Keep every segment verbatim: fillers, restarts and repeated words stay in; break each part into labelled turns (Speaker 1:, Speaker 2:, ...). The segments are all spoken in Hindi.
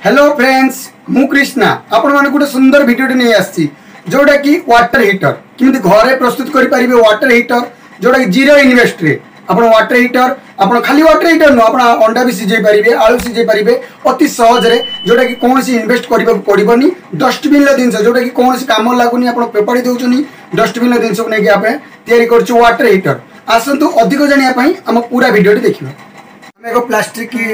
Speaker 1: हेलो फ्रेंड्स मु कृष्णा आपण माने गोटे सुंदर वीडियो नहीं आसी जोटा कि वाटर हीटर किमिति घरे प्रस्तुत करि परिबे वाटर हीटर जोटा कि जीरो इन्वेस्ट रे आपण वाटर हीटर आपण खाली वाटर हीटर न आपण अंडा भी सिझे परिबे आलू सिझे परिबे अति सहज रे जोटा कि कोनसी इन्वेस्ट करबा पड़िबनी डस्टबिन ला दिनस जोटा कि कोनसी काम लागुनी आपण पेपाड़ी दोचनी डस्टबिन ला दिनस को नै कि आपे तयारी करछु वाटर हीटर आसंतु अधिक जानिया पई हम पूरा वीडियो देखिबा। हम एगो प्लास्टिक की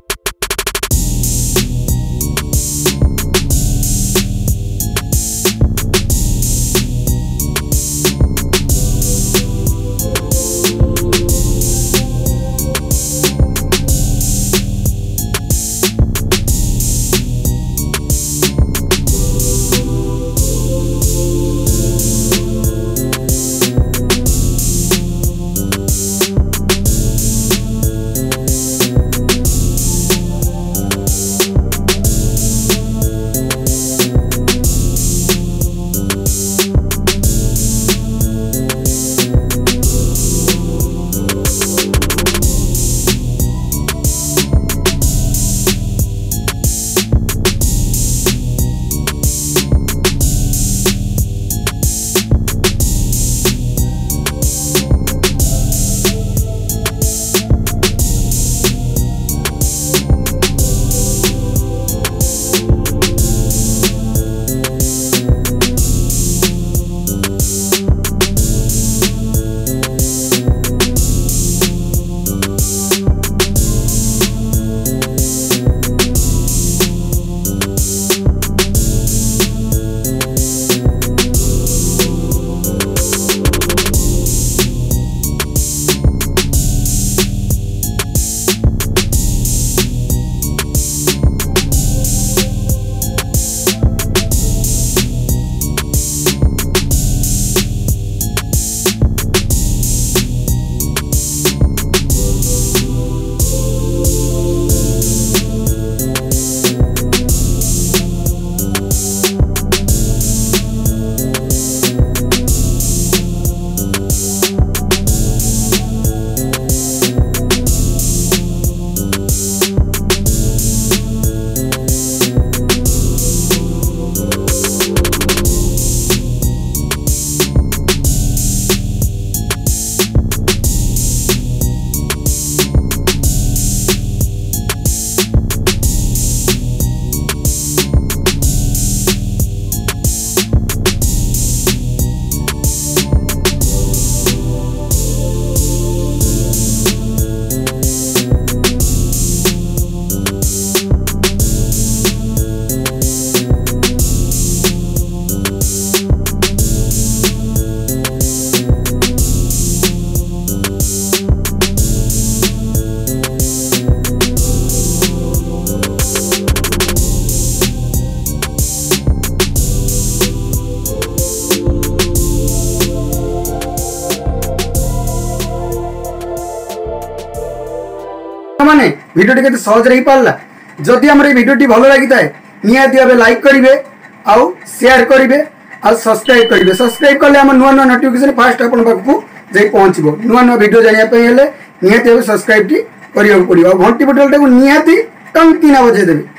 Speaker 1: माने वीडियो के सहज रही पारला जदि हमर वीडियो टी भलो लागि थाए निहाती भाबे लाइक करिवे आउ शेयर करिवे आ सब्सक्राइब करिवे सब्सक्राइब करले हम नुवा नुवा नोटिफिकेशन फास्ट अपन पाखु जाई पहुंचबो नुवा नुवा वीडियो जानिया पई हेले निहाती भाबे सब्सक्राइब टी करियो पड़ियो घंटी बटन टाको निहाती टंकी ना बजे देबे।